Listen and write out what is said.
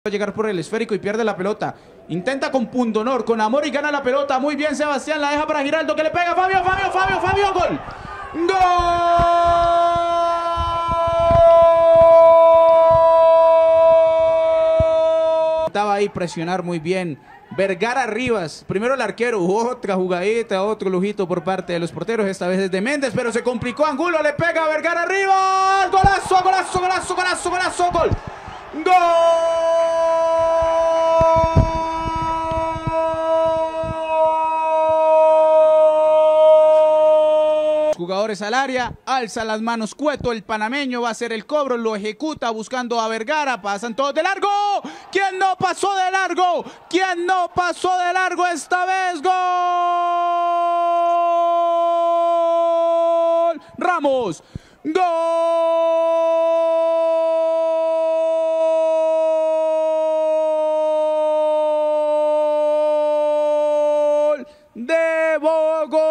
a llegar por el esférico y pierde la pelota. Intenta con pundonor, con amor y gana la pelota. Muy bien Sebastián, la deja para Giraldo que le pega. Fabio, gol. ¡Gol! Estaba ahí presionar muy bien. Vergara Rivas, primero el arquero, otra jugadita, otro lujito por parte de los porteros, esta vez es de Méndez, pero se complicó, Angulo le pega a Vergara Rivas, golazo, gol. ¡Gol! Jugadores al área, alza las manos Cueto, el panameño va a hacer el cobro, lo ejecuta buscando a Vergara, pasan todos de largo. ¿Quién no pasó de largo? ¿Quién no pasó de largo esta vez? ¡Gol! Ramos. ¡Gol! De Bogotá.